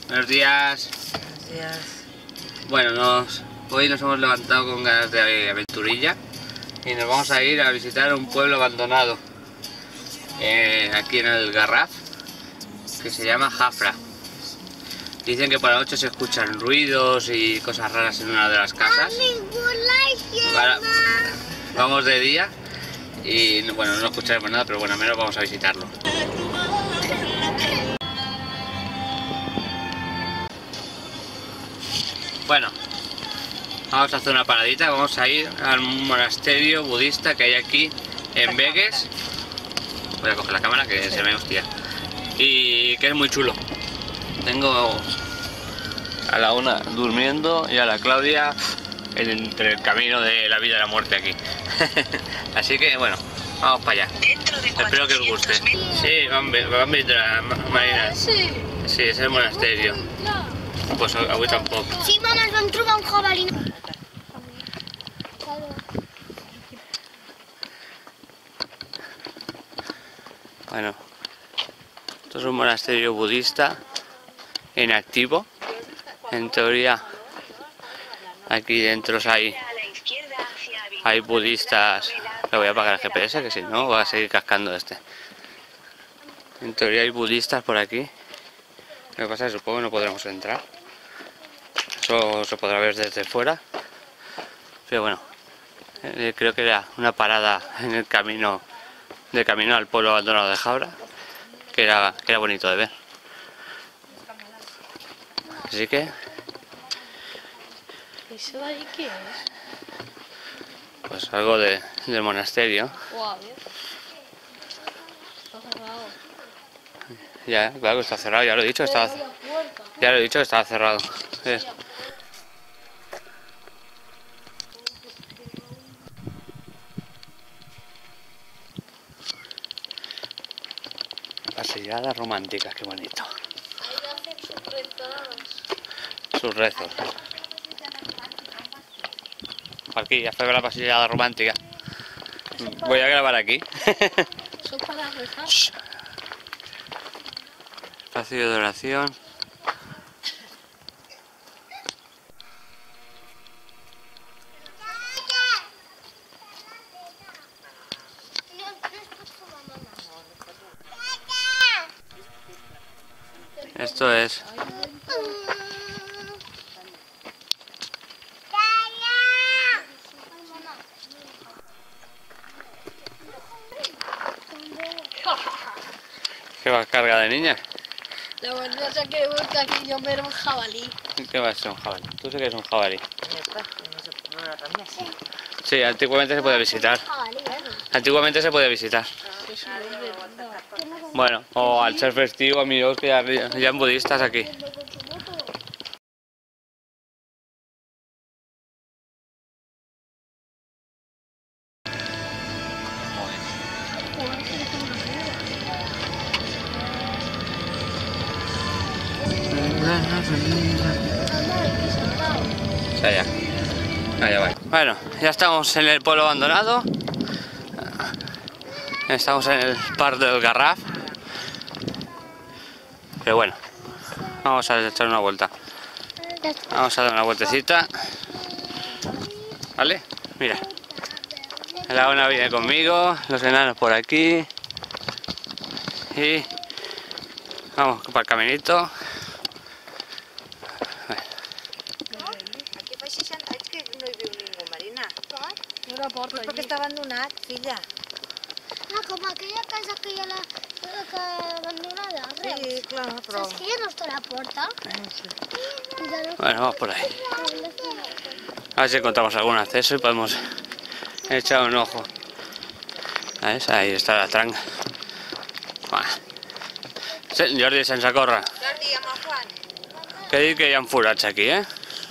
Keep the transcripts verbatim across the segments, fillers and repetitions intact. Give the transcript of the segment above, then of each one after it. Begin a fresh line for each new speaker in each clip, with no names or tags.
Buenos días.
Buenos días.
Bueno, nos, hoy nos hemos levantado con ganas de aventurilla y nos vamos a ir a visitar un pueblo abandonado eh, aquí en el Garraf, que se llama Jafra. Dicen que por la noche se escuchan ruidos y cosas raras en una de las casas. Ahora, vamos de día y bueno, no escucharemos nada, pero bueno, al menos vamos a visitarlo. Bueno, vamos a hacer una paradita, vamos a ir al monasterio budista que hay aquí en Begues. Voy a coger la cámara que se me hostia. Y que es muy chulo. Tengo a la una durmiendo y a la Claudia entre el camino de la vida y la muerte aquí. Así que bueno, vamos para allá. Espero que os guste. Sí, van, van a Marina.
Sí.
Sí, es el monasterio. Pues avui tampoc.
Sí, mama, ens vam trobar un jabalí.
Bueno, esto es un monasterio budista inactivo. En teoría, aquí dentro hay, hay budistas. Le voy a apagar el G P S, que si no va a seguir cascando este. En teoría hay budistas por aquí. Lo que pasa es que supongo que no podremos entrar. Eso se podrá ver desde fuera. Pero bueno, eh, creo que era una parada en el camino de camino al pueblo abandonado de Jafra, que era, que era bonito de ver. Así que...
¿Eso de ahí qué es?
pues algo de, del monasterio.
Guau, está cerrado.
Ya, claro que está cerrado, ya lo he dicho, estaba, ya lo he dicho que estaba cerrado. Sí. Pasillada romántica, qué bonito.
Ahí hacen sus rezos.
Sus rezos. Aquí, ya fue la pasillada romántica. Voy a grabar aquí.
¿Eso es para rezar?
Espacio de oración. Esto es... ¿Qué va a carga de niña?
La verdad es que busca aquí yo ver un jabalí.
¿Qué va a ser un jabalí? Tú sé que es un jabalí.
No era también así.
Sí, antiguamente se podía visitar.
Jabalí, ¿eh?
Antiguamente se podía visitar. Bueno, o al ser festivo, amigos, que ya, ya han budistas aquí. O sea, ya. Allá va. Bueno, ya estamos en el pueblo abandonado. Estamos en el Parc del Garraf. Pero bueno, vamos a echar una vuelta. Vamos a dar una vueltecita. ¿Vale? Mira. La una viene conmigo, los enanos por aquí. Y vamos para el caminito.
Aquí fa seixanta anys que no hi viu ningú, Marina.
No la porto
Pues perquè
allí.
està abandonat, filla.
Ah, com aquella casa que hi ha la, que abandonada,
Sí,
Reus.
clar, però...
Saps que ja no està a la porta?
Bueno, vamos por ahí. A ver si encontramos algún acceso y podemos echar un ojo. ¿Ves? Ahí está la tranga. Jordi, sense córrer.
Jordi, amb el Juan.
Que dir que hi ha forats aquí, eh?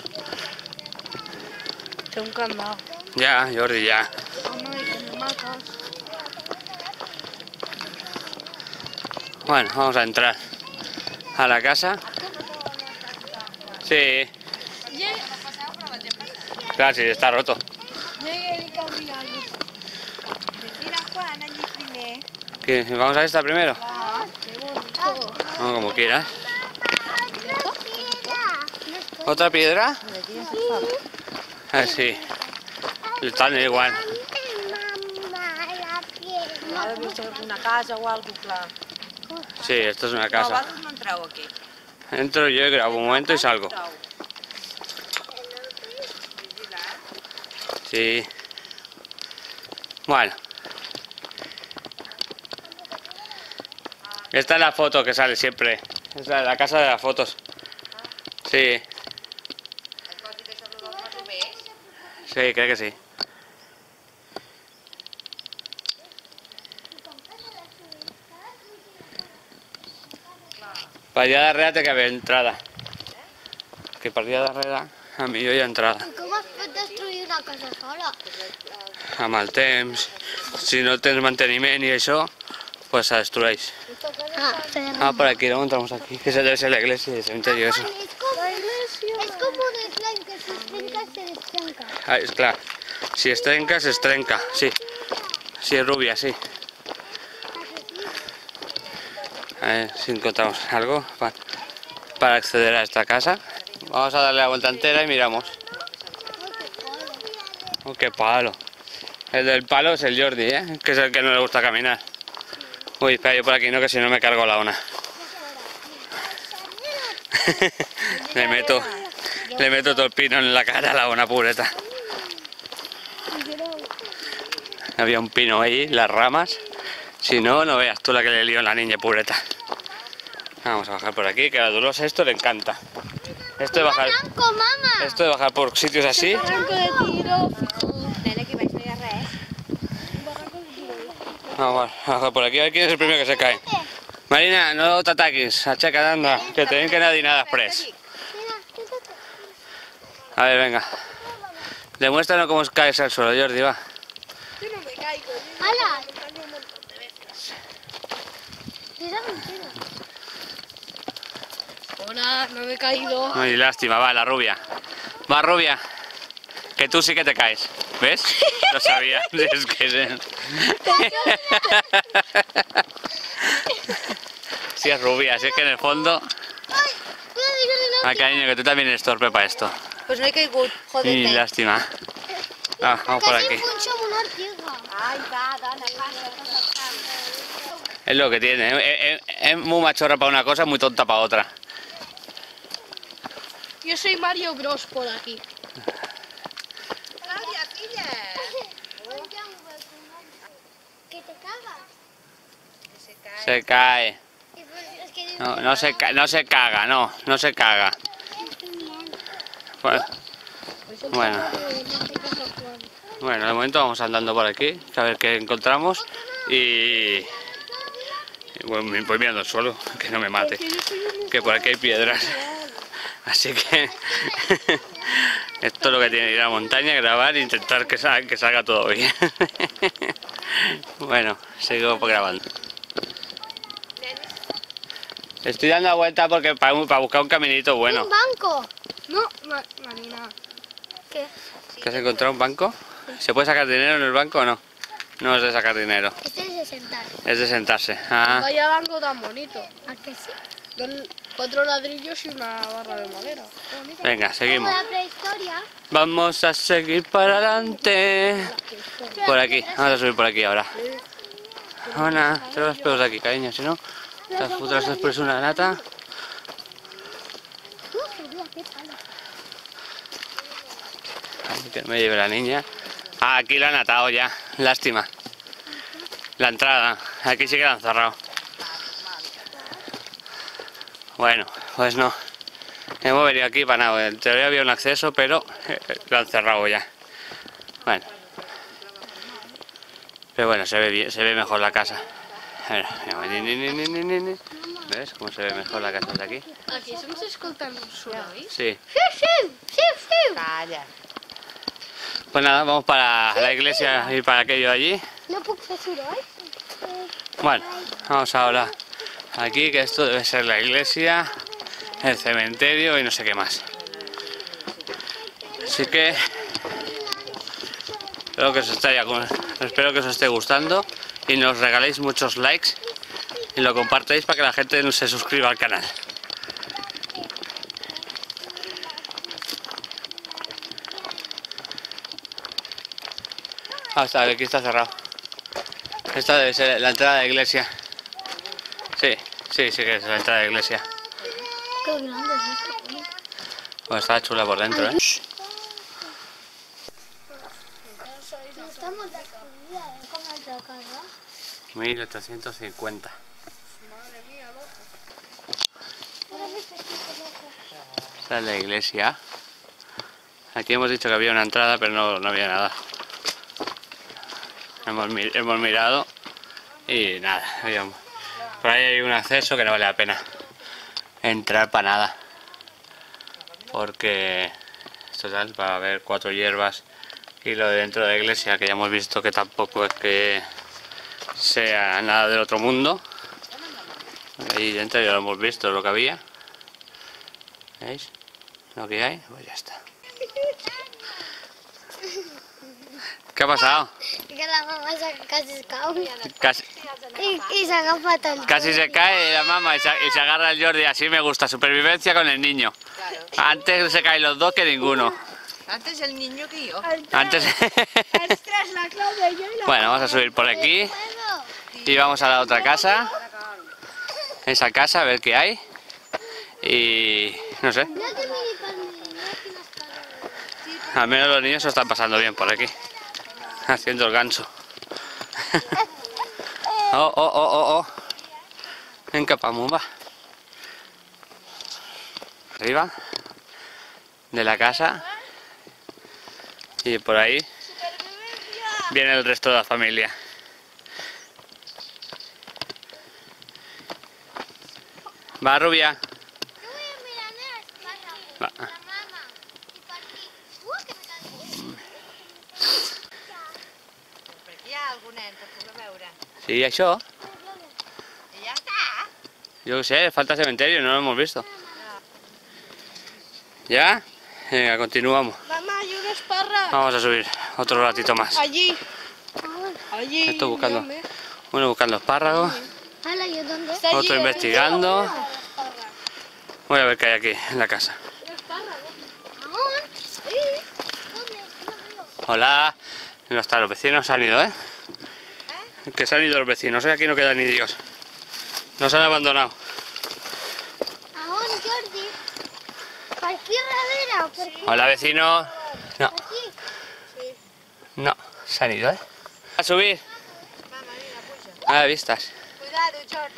Té un candado.
Ya, Jordi, ya.
No, y que me matas.
Bueno, vamos a entrar a la casa. Sí. Claro, sí, está roto.
Llegué y cabría allí.
Mira, Juan, allí primer.
¿Qué? ¿Vamos a esta primero?
Ah, qué bonito.
No, como quieras. ¿Otra piedra?
¿Dónde tienes el pavo?
Ah, sí. Están igual.
Mamá, la piedra.
Haver vist una casa o algo, clar.
Sí, esto es una
No,
casa.
vosaltres no entreu aquí.
Entro yo y grabo un momento y salgo.
Entreu.
Sí. Bueno. Esta es la foto que sale siempre. Es la, la casa de las fotos. Sí,
Et vols dir que això és dels masovers?
sí, creo que sí. Para allá de arriba tiene que haber entrada. Que para allá de arriba a mí hi ha entrada.
Com es pot destruir una casa sola?
Amb el temps, si no tens manteniment i això, pues se destrueix.
Ah,
Ah, por aquí, luego entramos aquí, que esa debe ser la iglesia y el cementerio eso.
Es como, es como de slime que se estrenca, se destrenca.
Ah, es claro, si es trenca, se estrenca, sí. Si es rubia, sí. A ver si encontramos algo pa- para acceder a esta casa. Vamos a darle la vuelta entera y miramos. Oh, qué palo. El del palo es el Jordi, ¿eh? Que es el que no le gusta caminar. Uy, espera, yo por aquí no, que si no me cargo la ona. le meto, le meto todo el pino en la cara a la ona pureta. Había un pino ahí, las ramas. Si no, no veas tú la que le lío a la niña pureta. Vamos a bajar por aquí, que a la Dolores esto le encanta. Esto de bajar,
Blanco, mamá.
esto de bajar por sitios así.
Blanco de tiro.
Nena, aquí baix no hi ha res.
Vamos a bajar por aquí, a ver quién es el primero que se cae. Marina, no te ataques, achaca, anda, que te ven que nadie nada express. A ver, venga. Demuéstranos cómo caes al suelo, Jordi, va.
Yo no me caigo.
¡Hala!
Un montón de veces.
Era mentira.
Hola, no me he caído.
Ay, lástima, va, la rubia. Va, rubia. Que tú sí que te caes. ¿Ves? Lo sabía. Es que es... Sí es rubia, si es que en el fondo...
¡Ay! Cuidado, Jordi, no.
Ah, cariño, que tú también eres torpe para esto.
Pues no he caigut,
Y
jodete.
lástima. Ah, vamos por
Casi
aquí.
punxo amb una ortiga.
Ai, va, dona, passa, passa.
Es lo que tiene. ¿eh? Es, es- es muy machorra para una cosa, muy tonta para otra.
Yo soy Mario Bros por aquí.
Clàudia, filla.
Que te cagas.
Que se cae.
Se cae.
Y pues, es que
No, no se, ca- no se caga, no, no se caga. Bueno, bueno, bueno, de momento vamos andando por aquí, a ver qué encontramos y, y bueno, me voy mirando el suelo, que no me mate, que por aquí hay piedras. Así que esto es lo que tiene que ir a la montaña, grabar e intentar que salga, que salga todo bien. Bueno, sigo grabando. Estoy dando la vuelta porque para, para buscar un caminito bueno.
un banco.
No, Ma- Marina.
¿Qué?
¿Que has encontrado un banco? ¿Se puede sacar dinero en el banco o no? No es de sacar dinero,
Este es de sentar.
es de sentarse. Ah,
Vaya banco tan bonito.
¿A que sí?
Con cuatro ladrillos y una barra de madera. Qué bonito.
venga,
Como
seguimos.
la prehistoria.
Vamos a seguir para adelante. Por aquí, vamos a subir por aquí ahora. Hola, trae los pelos de aquí, cariño, si no, las putas después una nata.
Uf, mira, qué palo.
Ay, que no me lleve la niña. Ah, aquí la han atado ya, lástima. La entrada, aquí sí que la han cerrado. Bueno, pues no. Hemos venido aquí para nada. En teoría había un acceso, pero eh, lo han cerrado ya. Bueno. Pero bueno, se ve bien, se ve mejor la casa. A ver, ni, ni, ni, ni, ni, ni. ¿Ves cómo se ve mejor la casa de aquí?
Aquí estamos escoltando un soroll.
Sí.
Sí, sí, sí, sí.
Calla.
Pues nada, vamos para la iglesia y para aquello allí.
No puc fer soroll?
Bueno, vamos ahora aquí, que esto debe ser la iglesia, el cementerio y no sé qué más. Así que espero que os esté, espero que os esté gustando y nos regaléis muchos likes y lo compartáis para que la gente se suscriba al canal. Ah, está, aquí está cerrado. Esta debe ser la entrada de la iglesia. Sí, sí, sí que es la entrada de la iglesia.
Qué grande es esto.
Pues está chula por dentro, ¿eh?
No estamos de subida, ¿eh? ¿Cómo es la casa?
mil ochocientos cincuenta.
Madre mía, loco.
Mira, viste, qué loco.
Esta es la iglesia. Aquí hemos dicho que había una entrada, pero no, no había nada. Hemos, mi- hemos mirado y nada. Habíamos. Por ahí hay un acceso que no vale la pena entrar para nada. Porque esto tal, va a haber cuatro hierbas y lo de dentro de la iglesia, que ya hemos visto que tampoco es que sea nada del otro mundo. Ahí dentro ya lo hemos visto, lo que había. ¿Veis? Lo que hay, pues ya está. ¿Qué ha pasado?
Que la mamá se casi se cae.
Casi,
Y, y se agafa todo el
casi se cae la mamá y se, y se agarra el Jordi. Así me gusta, supervivencia con el niño.
Claro.
Antes se caen los dos que ninguno.
Antes el niño que yo.
Antes.
Ostras, la Claudia y yo y la...
Bueno, vamos a subir por aquí y vamos a la otra casa. Esa casa, a ver qué hay. Y no sé,
Mira que mini pan, mira que nos pagan.
al menos los niños se lo están pasando bien por aquí. Haciendo el ganso. Oh, oh, oh, oh, oh. Venga, vamos, va. Arriba de la casa. Y por ahí viene el resto de la familia. Va, Rubia.
Yo voy a mirar el espárrago.
Va.
La mamá. Y por aquí. Uh, que me cansé.
Per aquí hi ha algun nen que puc veure.
Sí, això.
I ja està.
Yo qué sé, falta cementerio, no lo hemos visto. ¿Ya? Venga, continuamos.
Mamá, hay una esparra.
Vamos a subir otro ratito más.
Allí. Allí.
Estoy buscando.
Mírame.
Uno buscando espárragos,
Hala, ¿yo dónde?
Está allí,
otro
eh.
investigando.
Mira, la esparra.
Voy a ver qué hay aquí en la casa.
Una esparra, ¿no?
Aún. Sí. ¿Dónde? No veo.
Hola. No está, los vecinos se han ido, ¿eh? Que se han ido los vecinos, ¿eh? Aquí no queda ni Dios. Nos han abandonado.
Aún, Jordi. ¿Por aquí radera o por aquí?
Hola, vecinos. No,
Por aquí.
no, se han ido, ¿eh? A subir.
Va, Marina, puja.
A ver, vistas.
Cuidado, George.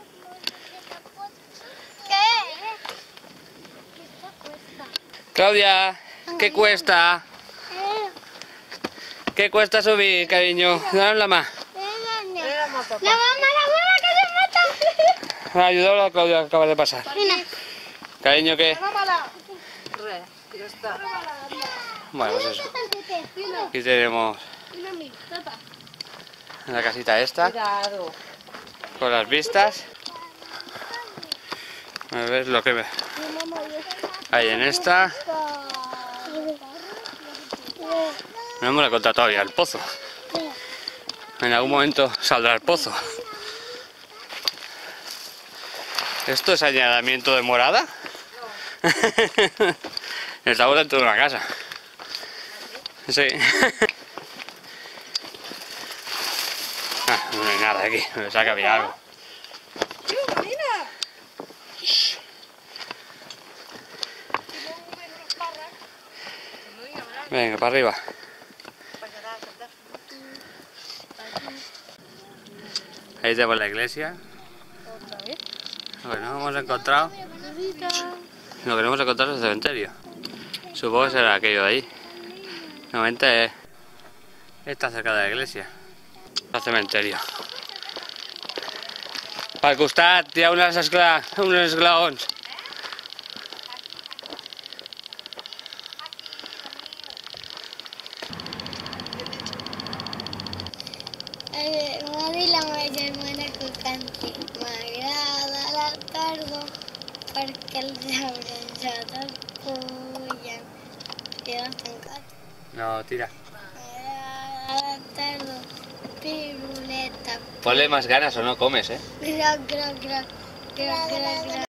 ¿Qué? Esto cuesta.
Claudia, ¿qué cuesta?
Eh,
¿Qué cuesta subir, cariño? Dame la mano.
venga,
Mira, mamá,
La
papá.
mamá, la mamá que se mata.
Ayúdalo a Claudia, que acaba de pasar.
Mira.
Cariño, ¿qué?
Tómala.
Res, ja està.
Bueno, pues eso.
Mira.
Aquí tenemos
Mira a mí, tata.
la casita esta,
Cuidado.
con las vistas. A ver lo que hay en esta. No hemos encontrado todavía el pozo. En algún momento saldrá el pozo. ¿Esto es añadimiento de morada? Estamos dentro de una casa. Sí. Ah, no hay nada aquí. Me pensaba que había algo.
Tío, Marina.
Venga, para arriba. Ahí tenemos la iglesia.
Otra vez.
Lo que no hemos encontrado, lo que no hemos encontrado es el cementerio. Supongo que será aquello de ahí. Normalmente está cerca de la iglesia. El cementerio. Al costat hi ha unes, esgla... unes esglaons.
Eh, M'ha dit la meva germana que canti. M'agrada la tardor perquè els arbres ja despullen. I l'han tancat.
No, tira.
M'agrada la tardor, piruleta.
Ponle más ganas o no comes, ¿eh?
Groc, groc, groc, groc, groc, groc.